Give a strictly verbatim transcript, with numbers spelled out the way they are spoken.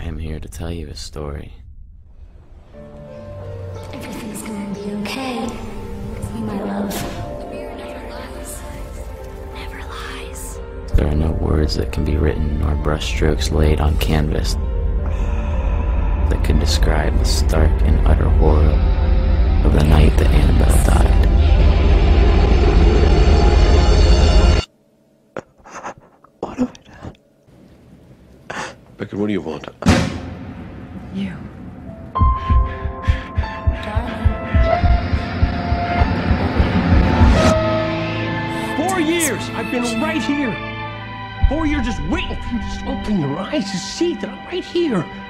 am here to tell you a story. Everything's gonna be okay, my love. The mirror never lies. Never lies. There are no words that can be written nor brushstrokes laid on canvas that could describe the stark and utter horror of the night that Annabelle died. What have I done? Beckett, what do you want? You. Four years I've been right here. Four years just waiting for you to just open your eyes to see that I'm right here.